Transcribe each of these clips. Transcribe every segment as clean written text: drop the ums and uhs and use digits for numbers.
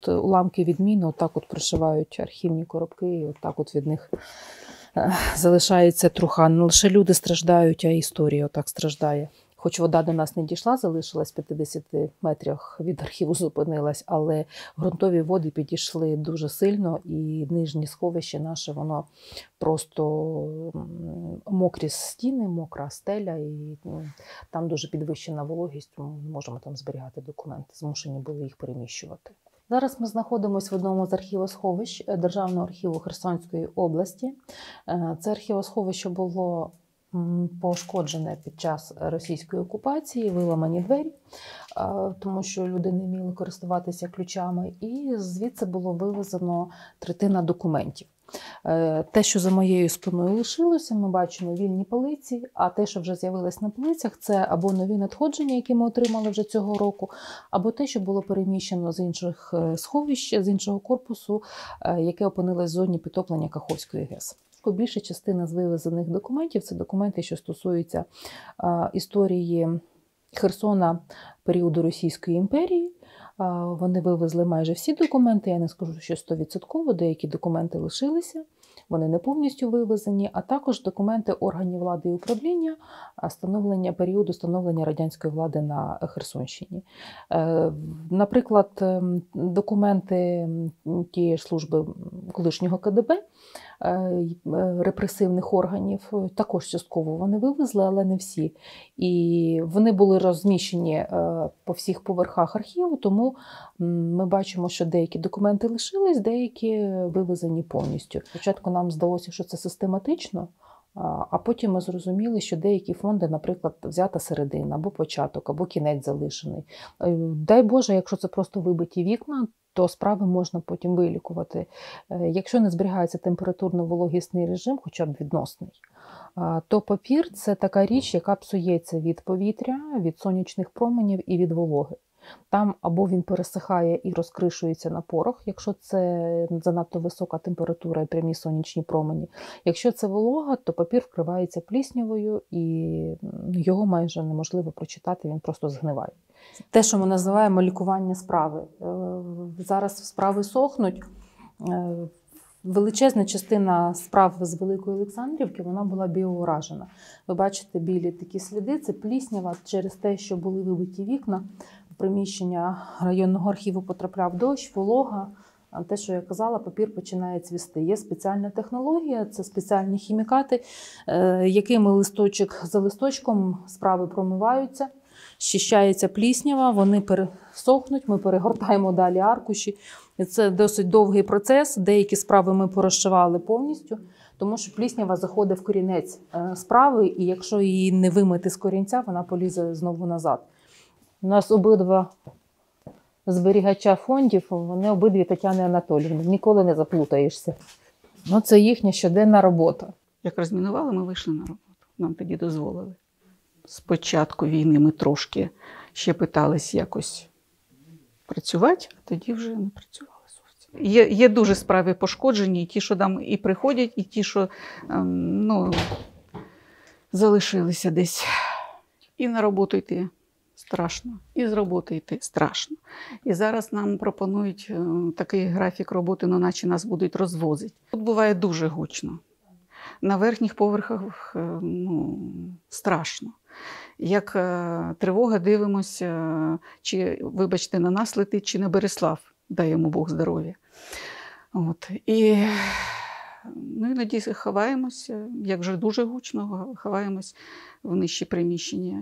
от уламки від міни отак от пришивають архівні коробки, і отак от від них залишається труха. Не лише люди страждають, а й історія отак страждає. Хоч вода до нас не дійшла, залишилась 50 метрах від архіву, зупинилась, але ґрунтові води підійшли дуже сильно, і нижнє сховище наше, воно просто мокрі стіни, мокра стеля, і там дуже підвищена вологість, ми не можемо там зберігати документи, змушені були їх переміщувати. Зараз ми знаходимося в одному з архівосховищ Державного архіву Херсонської області. Це архівосховище було пошкоджене під час російської окупації, виламані двері, тому що люди не вміли користуватися ключами, і звідси було вивезено третина документів. Те, що за моєю спиною лишилося, ми бачимо вільні полиці, а те, що вже з'явилось на полицях, це або нові надходження, які ми отримали вже цього року, або те, що було переміщено з інших сховищ, з іншого корпусу, яке опинилось в зоні підтоплення Каховської ГЕС. Більша частина з вивезених документів – це документи, що стосуються історії Херсона періоду Російської імперії. Вони вивезли майже всі документи, я не скажу, що 100%, деякі документи лишилися, вони не повністю вивезені, а також документи органів влади і управління періоду становлення радянської влади на Херсонщині. Наприклад, документи тієї ж служби колишнього КДБ, репресивних органів, також частково вони вивезли, але не всі. І вони були розміщені по всіх поверхах архіву, тому ми бачимо, що деякі документи лишились, деякі вивезені повністю. Спочатку нам здалося, що це систематично, а потім ми зрозуміли, що деякі фонди, наприклад, взята середина, або початок, або кінець залишений. Дай Боже, якщо це просто вибиті вікна, то справи можна потім вилікувати. Якщо не зберігається температурно-вологісний режим, хоча б відносний, то папір – це така річ, яка псується від повітря, від сонячних променів і від вологи. Там або він пересихає і розкришується на порох, якщо це занадто висока температура і прямі сонячні промені. Якщо це волога, то папір вкривається пліснявою і його майже неможливо прочитати, він просто згниває. Те, що ми називаємо лікування справи. Зараз справи сохнуть. Величезна частина справ з Великої Олександрівки, вона була біоуражена. Ви бачите білі такі сліди, це пліснява через те, що були вибиті вікна. В приміщення районного архіву потрапляв дощ, волога. Те, що я казала, папір починає цвісти. Є спеціальна технологія, це спеціальні хімікати, якими листочок за листочком справи промиваються, щищається пліснява, вони пересохнуть, ми перегортаємо далі аркуші. І це досить довгий процес, деякі справи ми порозшивали повністю, тому що пліснява заходить в корінець справи, і якщо її не вимити з корінця, вона полізе знову назад. У нас обидва зберігача фондів, вони обидві Тетяни Анатоліївни, ніколи не заплутаєшся. Ну, це їхня щоденна робота. Як розмінували, ми вийшли на роботу. Нам тоді дозволили. З початку війни ми трошки ще питались якось працювати, а тоді вже не працювали зовсім. Є дуже справи пошкоджені, і ті, що там і приходять, і ті, що залишилися десь. І на роботу йти страшно, і з роботи йти страшно. І зараз нам пропонують такий графік роботи, ну, наче нас будуть розвозити. Тут буває дуже гучно. На верхніх поверхах страшно. Як тривога, дивимося, чи, вибачте, на нас летить, чи на Береслав, дай йому Бог здоров'я. І іноді ховаємося, як вже дуже гучно, ховаємось в нижчі приміщення.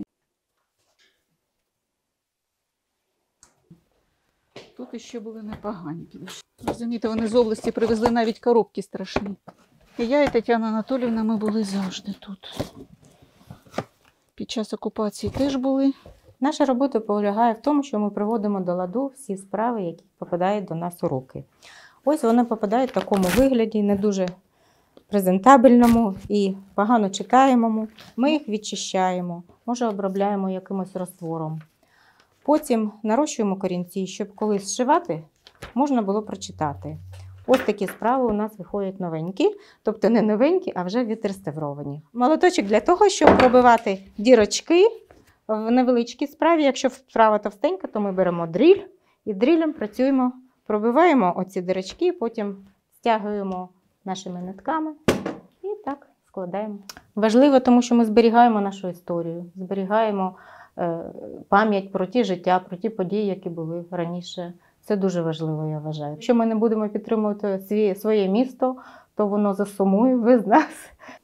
Тут іще були непогані. Розумієте, вони з області привезли навіть коробки страшні. І я, і Тетяна Анатоліївна, ми були завжди тут. Під час окупації теж були. Наша робота полягає в тому, що ми приводимо до ладу всі справи, які попадають до нас у руки. Ось вони попадають в такому вигляді, не дуже презентабельному і погано читаємому. Ми їх відчищаємо, може обробляємо якимось раствором. Потім нарощуємо корінці, щоб коли зшивати, можна було прочитати. Ось такі справи у нас виходять новенькі, тобто не новенькі, а вже відреставровані. Молоточок для того, щоб пробивати дірочки в невеличкій справі. Якщо справа товстенька, то ми беремо дріль і дрілем працюємо Пробиваємо оці дирочки, потім стягуємо нашими нитками і так складаємо. Важливо, тому що ми зберігаємо нашу історію, зберігаємо пам'ять про ті життя, про ті події, які були раніше. Це дуже важливо, я вважаю. Якщо ми не будемо підтримувати своє місто, то воно засумує без нас.